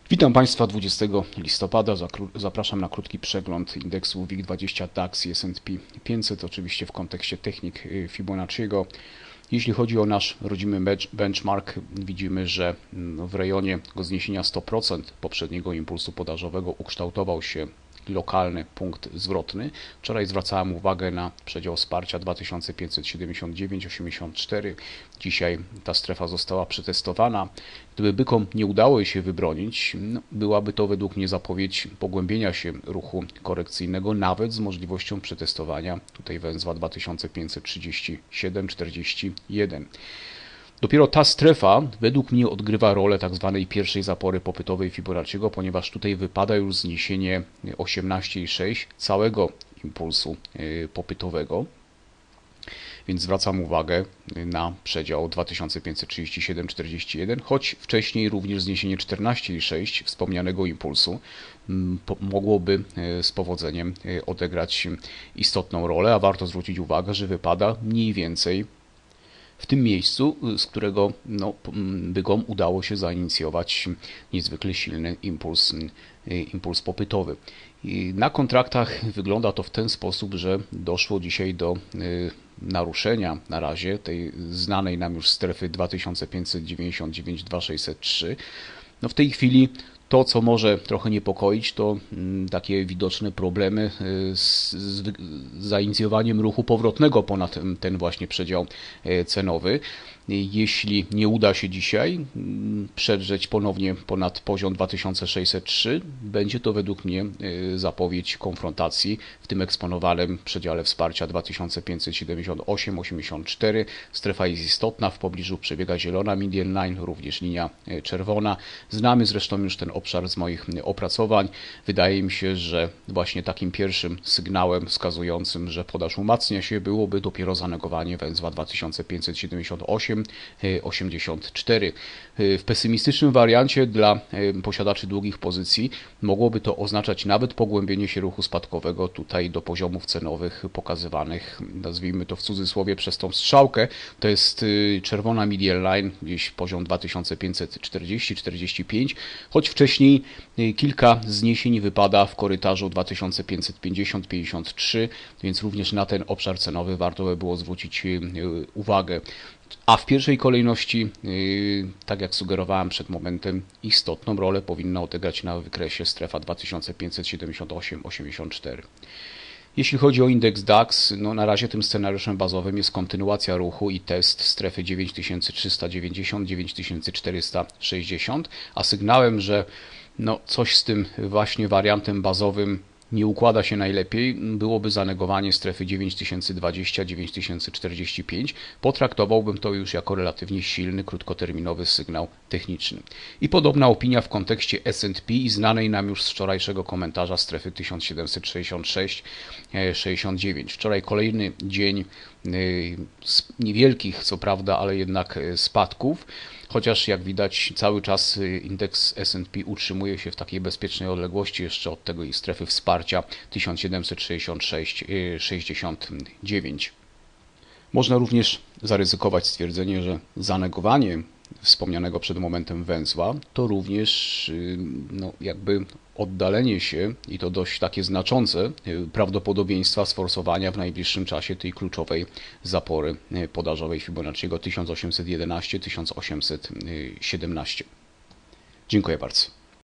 Witam Państwa 20 listopada. Zapraszam na krótki przegląd indeksu WIG20 DAX i S&P 500, oczywiście w kontekście technik Fibonacciego. Jeśli chodzi o nasz rodzimy benchmark, widzimy, że w rejonie go zniesienia 100% poprzedniego impulsu podażowego ukształtował się lokalny punkt zwrotny. Wczoraj zwracałem uwagę na przedział wsparcia 2579,84. Dzisiaj ta strefa została przetestowana. Gdyby bykom nie udało się wybronić, byłaby to według mnie zapowiedź pogłębienia się ruchu korekcyjnego, nawet z możliwością przetestowania tutaj węzła 2537,41. Dopiero ta strefa według mnie odgrywa rolę tak zwanej pierwszej zapory popytowej Fibonacciego, ponieważ tutaj wypada już zniesienie 18,6 całego impulsu popytowego. Więc zwracam uwagę na przedział 2537,41, choć wcześniej również zniesienie 14,6 wspomnianego impulsu mogłoby z powodzeniem odegrać istotną rolę, a warto zwrócić uwagę, że wypada mniej więcej w tym miejscu, z którego bykom udało się zainicjować niezwykle silny impuls popytowy. Na kontraktach wygląda to w ten sposób, że doszło dzisiaj do naruszenia na razie tej znanej nam już strefy 2599,2603. W tej chwili to, co może trochę niepokoić, to takie widoczne problemy z zainicjowaniem ruchu powrotnego ponad ten właśnie przedział cenowy. Jeśli nie uda się dzisiaj przedrzeć ponownie ponad poziom 2603, będzie to według mnie zapowiedź konfrontacji w tym eksponowanym przedziale wsparcia 2578,84. Strefa jest istotna, w pobliżu przebiega zielona median line, również linia czerwona. Znamy zresztą już ten obszar z moich opracowań. Wydaje mi się, że właśnie takim pierwszym sygnałem wskazującym, że podaż umacnia się, byłoby dopiero zanegowanie węzła 2578,84. W pesymistycznym wariancie dla posiadaczy długich pozycji mogłoby to oznaczać nawet pogłębienie się ruchu spadkowego tutaj do poziomów cenowych pokazywanych, nazwijmy to w cudzysłowie, przez tą strzałkę. To jest czerwona median line, gdzieś poziom 2540-45, choć wcześniej kilka zniesień wypada w korytarzu 2550-53, więc również na ten obszar cenowy warto by było zwrócić uwagę. A w pierwszej kolejności, tak jak sugerowałem przed momentem, istotną rolę powinna odegrać na wykresie strefa 2578,84. Jeśli chodzi o indeks DAX, na razie tym scenariuszem bazowym jest kontynuacja ruchu i test strefy 9390-9460, a sygnałem, że coś z tym właśnie wariantem bazowym nie układa się najlepiej, byłoby zanegowanie strefy 9020-9045. Potraktowałbym to już jako relatywnie silny, krótkoterminowy sygnał techniczny. I podobna opinia w kontekście S&P i znanej nam już z wczorajszego komentarza strefy 1766-69. Wczoraj kolejny dzień niewielkich, co prawda, ale jednak spadków. Chociaż jak widać cały czas indeks S&P utrzymuje się w takiej bezpiecznej odległości jeszcze od tego strefy wsparcia 1766,69. Można również zaryzykować stwierdzenie, że zanegowanie wspomnianego przed momentem węzła to również jakby oddalenie się, i to dość takie znaczące, prawdopodobieństwa sforsowania w najbliższym czasie tej kluczowej zapory podażowej Fibonacciego 1811-1817. Dziękuję bardzo.